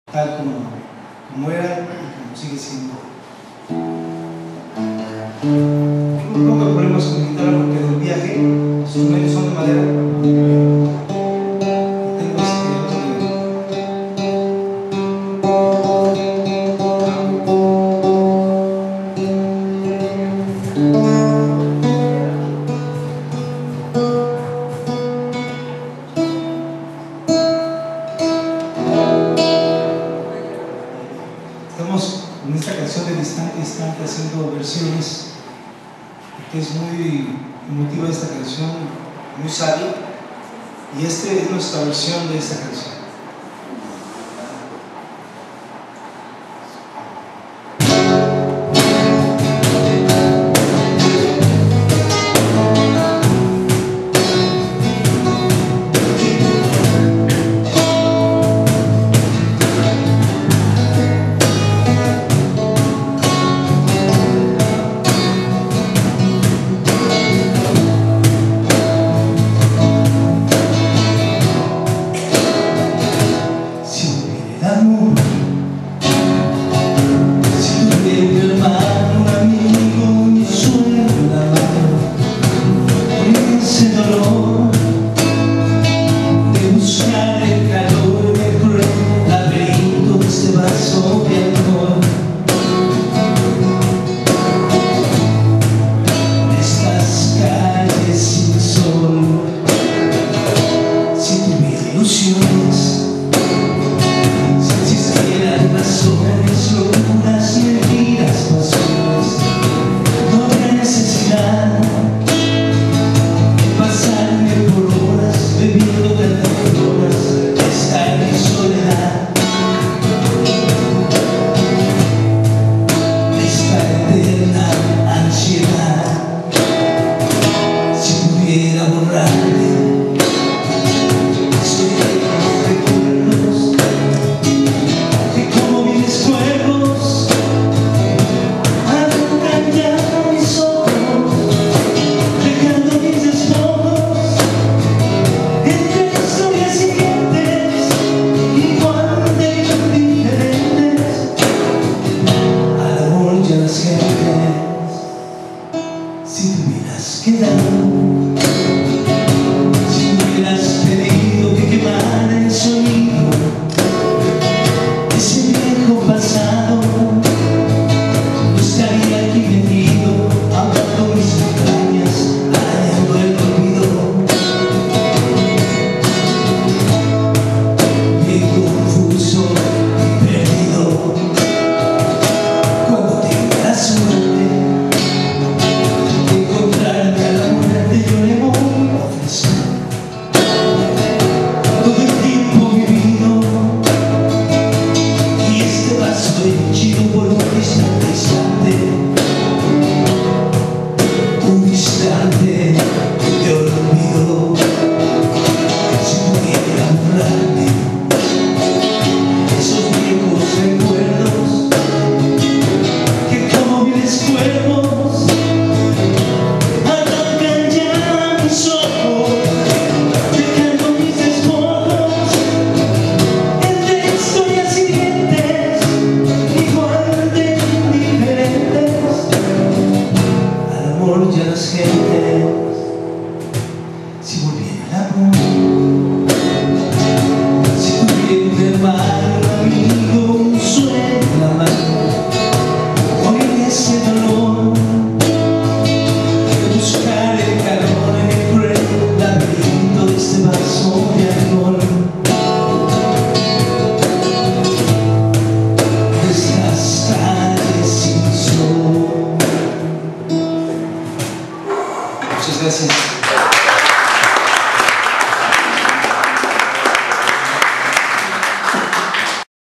tal como era y como sigue siendo. Tengo un poco de problemas con mi guitarra porque del viaje sus instrumentos son de madera. Tengo Estamos en esta canción de Distante Distante haciendo versiones, porque es muy emotiva esta canción, muy sabia, y esta es nuestra versión de esta canción. Si te hubieras quedado, si no hubieras pedido que quemara el sonido de ese viejo pasado, no estaría aquí metido, ahogando mis montañas, arañando el olvido. Bien confuso y perdido, cuando tenga la suerte ya las gentes, si volviera el amor, si tuviera un hermano, un amigo, un sueño en la mano, hoy ese dolor de buscar el calor en el cruel laberinto de este vaso de alcohol, de estas calles sin sol. Muchas gracias.